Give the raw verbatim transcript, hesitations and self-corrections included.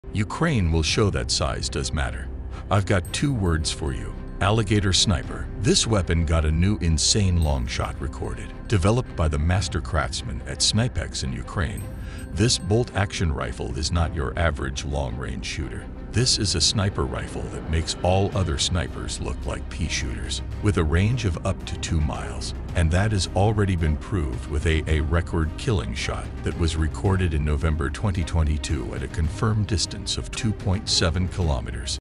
Ukraine will show that size does matter. I've got two words for you. Alligator Sniper. This weapon got a new insane long shot recorded. Developed by the master craftsmen at Snipex in Ukraine, this bolt-action rifle is not your average long-range shooter. This is a sniper rifle that makes all other snipers look like pea shooters, with a range of up to two miles. And that has already been proved with a, a record killing shot that was recorded in November twenty twenty-two at a confirmed distance of two point seven kilometers.